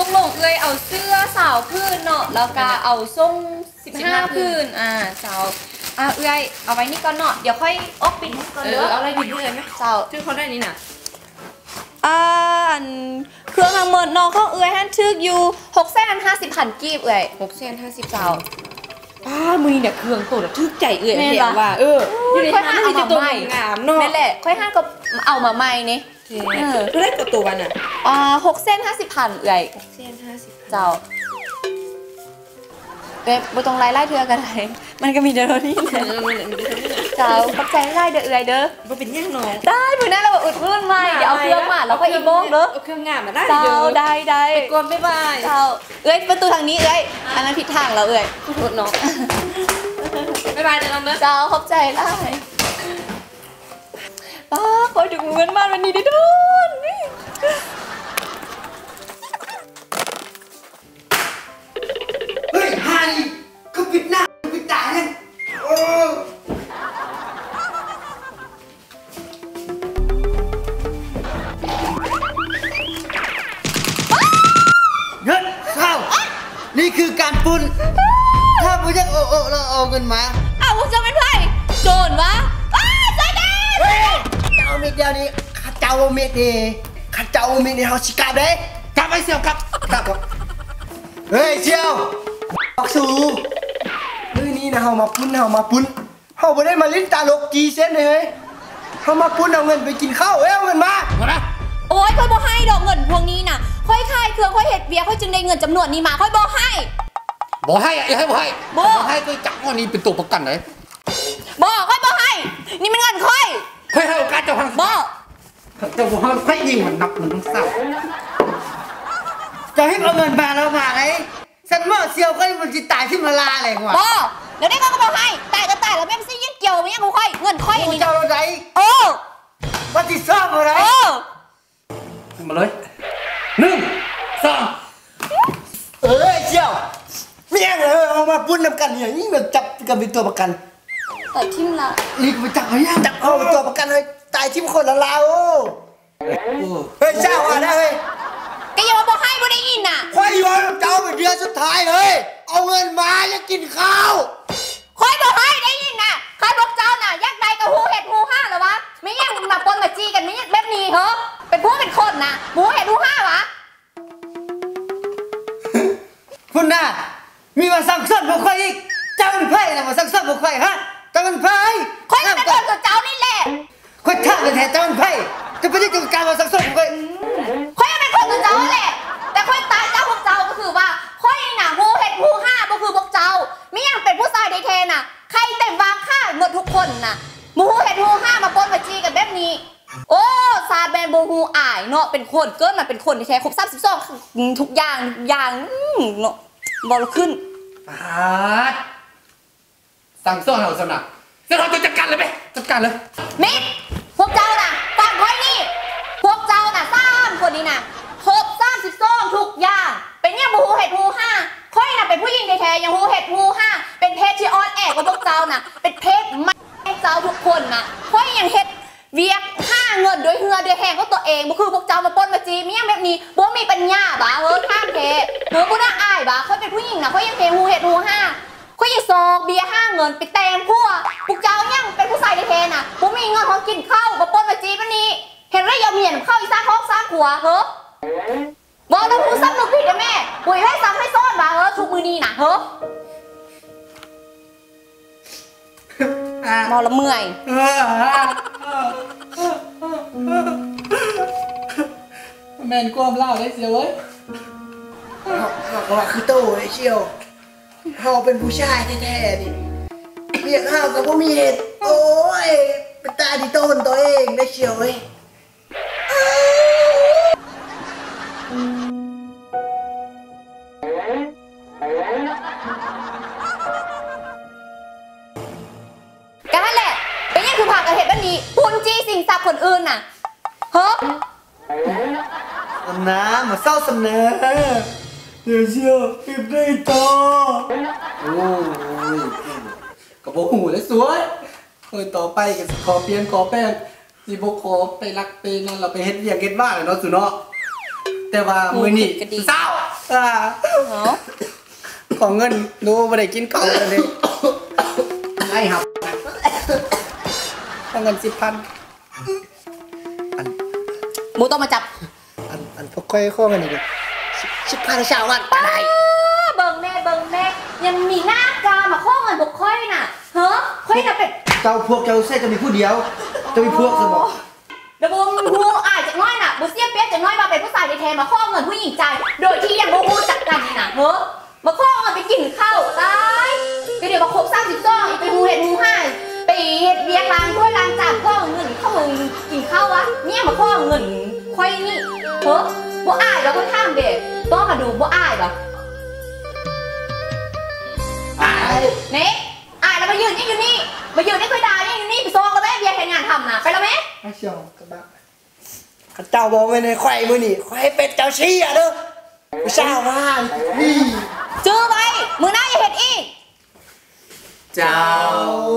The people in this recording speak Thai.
กลงเลยเอาเสื้อสาวพื้นเนาะแล้วก็เอาส่ง15พื้นสาวเอ้ยเอาไว้นี่ก่อนเนาะเดี๋ยวค่อยอบปิดก่อนเด้อเอาอะไรบินเลยไหมสาวชื่อเขาได้นี่น่ะเครื่องทั้งหมดเนาะเขาเอ้ยฮั่นทึกอยู่650,000กีบเอ้ย650สาวมือเนี่ยเครื่องตัวทึกใจเอ้ยเห็นว่าอยู่ในห้างที่จะตัวงามเนาะนั่นแหละค่อยห้างก็เอามาใหม่นี่คือได้ตัววัน 650,000เอ้ย 650 เจ้าบ่ต้องไล่เทือกันไดมันก็มีเด้อนี่แหละเจ้าปักใจไล่เด้อเอ้ยเด้อบ่เป็นยังน้องได้มื้อนั้นเราอุดรุ่นใหม่เดี๋ยวเอาเครื่องมาแล้วก็อีโมกเด้อเอาเครื่องงามมาได้เจ้าได้ไปก่อนบ๊ายบายเจ้าเอ้ยประตูทางนี้เอ้ยอันนั้นผิดทางแล้วเอ้ยขอโทษน้องบ๊ายบายเด้อน้องเด้อเจ้าขอบใจไล่ขอถึงเงินมาวันนี้ได้ทุนเฮ้ยไฮก็ปิดหน้าปิดตาเนี่ยเงินเศร้านี่คือการปุ้นถ้าไม่ใช่เราเอาเงินมาพวกเจ้าเป็นไพ่โจรวะใจแดงเจ้าเม็ดเดียวนี้ข้าเจ้าเม็ดนี่เขาชิกาบเลยกลับไปเสี่ยวกลับเฮ้ยเสี่ยวบอกสูมื้อนี้นะเขามาปุ้นเขาไม่ได้มาลิ้นตาลกกีเส้นเลยเขามาปุ้นเอาเงินไปกินข้าวเอาเงินมาโอ้ยค่อยบ่ให้ดอกเงินพวกนี้น่ะค่อยขายเครื่องค่อยเห็ดเบียร์ค่อยจึงได้เงินจำนวนนี้มาค่อยบ่ให้บ่ให้ตัวจับว่านี่เป็นตัวประกันเลยค่อยบ่ให้นี่มันเงินค่อยให้โอกาสเจ้าพังจะบอกให้ยิงมันนับมันต้องเศร้าจะให้เอาเงินมาแล้วมาเลยฉันว่าเซียวก็มันจะตายที่มาลาอะไรวะเดี๋ยวได้ก็บ่ให้ตายก็ตายแล้วแม่ไม่ใช่ยิ่งเกี่ยวไม่ยังค่อยเงินค่อยอย่างนี้เจ้าอะไรวัติซ่อมอะไรมาเลย1 2 เซียวเมียเอามาปุ้นนำกันอย่างนี้แบบจับกันเป็นตัวประกันทิมละนี่ไปจับเขาย่างจับเอาตัวประกันเลยตายทิมคนละลาวเฮ้ยเจ้าอะไรเฮ้ยแกยังมาบอกให้บ่ได้ยินน่ะค่อยย้อนเจ้าเป็นเดือนสุดท้ายเลยเอาเงินมาจะกินข้าวค่อยบอกให้ได้ยินน่ะใครบอกเจ้าน่ะยักใดกับหูเห็ดหูห้าเหรอวะไม่ยังมาปนมาจีกันไม่ยังแบบนี้เหรอเป็นพวกเป็นคนน่ะหูเห็ดหูห้าวะคุณน่ะมีมาสั่งสอนพวกใครอีกเจ้าเป็นไพ่นะมาสั่งสอนพวกใครฮะเจ้าเป็นไพ่ค่อยเป็นคนกับเจ้านี่แหละค่อยท่าเป็นแทนเจ้าเป็นไพ่จะไปที่จัดการมาสั่งสอนพวกใครค่อยเป็นคนกับเจ้าแหละแต่ค่อยตายเจ้าพวกเจ้าก็คือว่าค่อยน่ะหูเห็ดหูห้าก็คือพวกเจ้าไม่ยังเป็นผู้ชายในเทน่ะใครเต็มวางค่าหมดทุกคนน่ะหูเห็ดหูห้ามาปนมาจีกันแบบนี้โอ้ซาแบนโบฮูอายเนาะเป็นคนเกิดมาเป็นคนที่แท้ครบ32ทุกอย่างเนาะบอลขึ้นสั่งสอนเราสนับเราจะจัดการเลยไหมจัดการเลยมิดพวกเจ้าน่ะฟังค่อยนี่พวกเจ้าน่ะ3 คนนี้น่ะครบ32ทุกอย่างเป็นเนี่ยหูเห็ดหูห้าค่อยน่ะเป็นผู้หญิงแท้ๆอย่างหูเห็ดหูห้าเป็นเพศที่อ่อนแอกว่าพวกเจ้าน่ะเป็นเพศไม่เจ้าทุกคนน่ะค่อยอย่างเห็ดเวียกห้าเงินโดยเหือโดยแหงก็ตัวเองบ่คือพวกเจ้ามาปนมาจีมีอย่างแบบนี้บ่มีปัญญาบ้าข้ามเทกูน่าอายบ้าค่อยเป็นผู้หญิงน่ะค่อยยังเพหูเห็ดหูห้าค่อยยังซอกเบียร์ห้าเงินไปแต่งพวกเจ้ายังเป็นผู้ชายในเทน่ะบ่มีเงินของกินข้าวมาปนมาจีปนี้เห็นไรยาเมียนเข้าอีสานท้องสร้างหัวบอกแล้วผู้ซ้ำนึกผิดนะแม่ปุ๋ยให้ซ้ำให้ซ้อนบ้าทุกมือนี้น่ะมอละเมื่อยแมนกวมเล่าได้เสียเว้ยเขาคือโต้ไอ้เชียวเขาเป็นผู้ชายแท้ๆนี่เรียกเขากับผู้มีเหตุโอ้ยเป็นตาดีโต้นตัวเองได้เชียวเว้ยกันแหละเป็นยังคือผ่านกับเหตุแบบนี้ปุนจีสิ่งศักดิ์คนอื่นน่ะน้ำมาเศร้าสำเนาเดี๋ยวเชียวเก็บได้ต่อโอ้ยกระโปรงหูเลยสวยต่อไปก็ขอเปลี่ยนขอแป้งสิบขอไปรักไปนั่นเราไปเฮ็ดเวียกเฮ็ดบ้านเลยเนาะสุเนาะแต่ว่ามือนี่เศร้าของเงินดูไม่ได้กินข้าวเลยไอ้ครับเอาเงิน10,000 มูต้องมาจับอันพวกค่อยข้อกันอีก10,000ชาวบ้านอะไรเบิ่งแม่ยังมีหน้ากามาข้อเงินพวกค่อยน่ะเฮ้อค่อยน่ะเป็นเจ้าพวกเจ้าเส้จะมีผู้เดียวจะมีพวกสมองเดี๋ยวบูอาจจะน้อยน่ะบูเสียเปี๊ยกจะน้อยมาเป็นผู้ชายในแทนมาข้อเงินผู้หญิงใจโดยที่ยังบูจัดกันนี่น่ะเฮ้อมาข้อเงินไปกินข้าวตายก็เดี๋ยวมาครบ32ไปหูเห็ดหูห่ายไปเห็ดเบียงล้างถ้วยล้างจานข้อเงินเข้าเงินกินข้าววะเนี่ยมาข้อเงินค่อยนี่เฮ้อบูอายแล้วก็ข้ามเด็กต้องมาดูบูอายเหรอเน่แล้วมายืนอยู่นี่มายืนนี่เคยด่าอยู่นี่ไปซองแล้วแม่เบียร์แข่งงานทำนะไปแล้วไหมไม่เชียวกระบะเจ้าบอกไว้ในไข่มือนี่ไข่เป็ดเจ้าชี้อ่ะเด้อไม่ใช่ว่าจื้อไว้มือหน้าอย่าเห็ดอีกเจ้า